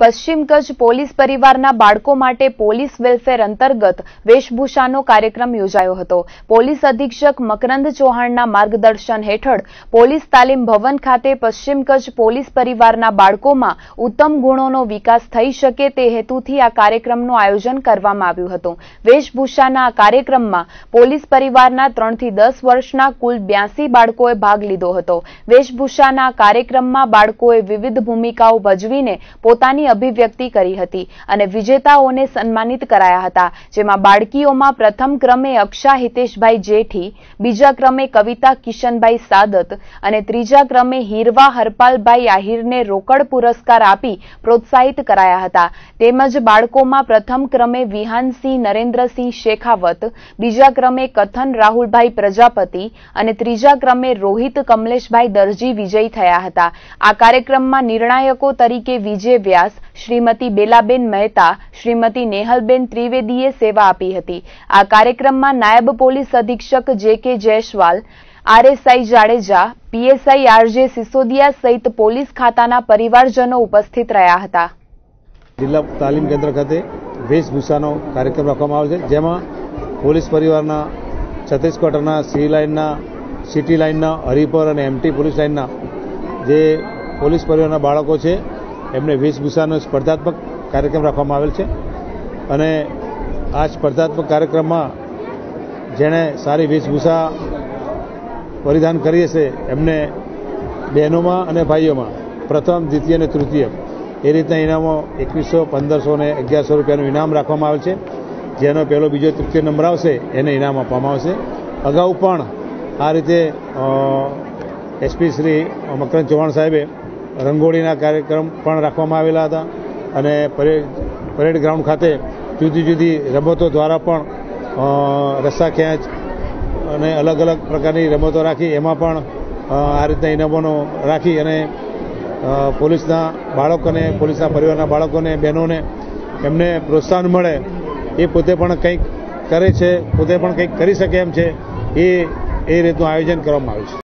પશ્ચિમ કચ્છ પોલીસ પરિવારના બાળકો માટે પોલીસ વેલફેર અંતર્ગત વેશભૂષાનો કાર્યક્રમ યોજાયો હતો। પોલીસ અધિક્ષક મકરંદ ચૌહાણના માર્ગદર્શન હેઠળ પોલીસ તાલીમ ભવન ખાતે પશ્ચિમ કચ્છ પોલીસ પરિવારના બાળકોમાં ઉત્તમ ગુણોનો વિકાસ થઈ શકે તે હેતુથી આ કાર્યક્રમનું આયોજન કરવામાં આવ્યું હતું। વેશભૂષાના આ કાર્યક્રમમાં પોલીસ પરિવારના 3 થી 10 વર્ષના કુલ 82 બાળકોએ ભાગ લીધો હતો। વેશભૂષાના આ કાર્યક્રમમાં બાળકોએ વિવિધ ભૂમિકાઓ ભજવીને પોતાની અભિવ્યક્તિ કરી હતી અને વિજેતાઓને સન્માનિત કરાયા હતા, જેમાં બાળકીઓમાં પ્રથમ ક્રમે અક્ષા હિતેશભાઈ જેઠી, બીજા ક્રમે કવિતા કિશનભાઈ સાદત અને ત્રીજા ક્રમે હીરવા હરપાલભાઈ આહિરને રોકડ પુરસ્કાર આપી પ્રોત્સાહિત કરાયા હતા। તેમજ બાળકોમાં પ્રથમ ક્રમે વિહાનસિંહ નરેન્દ્રસિંહ શેખાવત, બીજા ક્રમે કથન રાહુલભાઈ પ્રજાપતિ અને ત્રીજા ક્રમે રોહિત કમલેશભાઈ દરજી વિજયી થયા હતા। આ કાર્યક્રમમાં નિર્ણાયકો તરીકે વિજય વ્યાસ, શ્રીમતી બેલાબેન મહેતા, શ્રીમતી નેહલબેન ત્રિવેદીએ સેવા આપી હતી। આ કાર્યક્રમમાં નાયબ પોલીસ અધિક્ષક J K. Jaiswal, RSI Jadeja, PSI RJ Sisodia સહિત પોલીસ ખાતાના પરિવારજનો ઉપસ્થિત રહ્યા હતા। જિલ્લા તાલીમ કેન્દ્ર ખાતે વેશભૂષાનો કાર્યક્રમ રાખવામાં આવ્યો છે, જેમાં પોલીસ પરિવારના છત્તીસગઢના સી લાઇનના, સિટી લાઇનના, હરિપર અને એમટી પોલીસ લાઇનના જે પોલીસ પરિવારના બાળકો છે એમને વેશભૂષાનો સ્પર્ધાત્મક કાર્યક્રમ રાખવામાં આવેલ છે અને આ સ્પર્ધાત્મક કાર્યક્રમમાં જેણે સારી વેશભૂષા પરિધાન કરી હશે એમને બહેનોમાં અને ભાઈઓમાં પ્રથમ, દ્વિતીય અને તૃતીય એ રીતના ઇનામો 2100, 1500 અને 1100 રૂપિયાનું ઇનામ રાખવામાં આવેલ છે। જેનો પહેલો, બીજો, તૃતીય નંબર આવશે એને ઇનામ આપવામાં આવશે। અગાઉ પણ આ રીતે એસપી શ્રી મકરંદ ચૌહાણ સાહેબે રંગોળીના કાર્યક્રમ પણ રાખવામાં આવેલા હતા અને પરેડ ગ્રાઉન્ડ ખાતે જુદી જુદી રમતો દ્વારા પણ રસ્સા ખેંચ અને અલગ અલગ પ્રકારની રમતો રાખી એમાં પણ આ રીતના ઇનામોનો રાખી અને પોલીસના બાળકોને, પોલીસના પરિવારના બાળકોને, બહેનોને એમને પ્રોત્સાહન મળે, એ પોતે પણ કંઈક કરે છે, પોતે પણ કંઈક કરી શકે એમ છે, એ રીતનું આયોજન કરવામાં આવ્યું છે।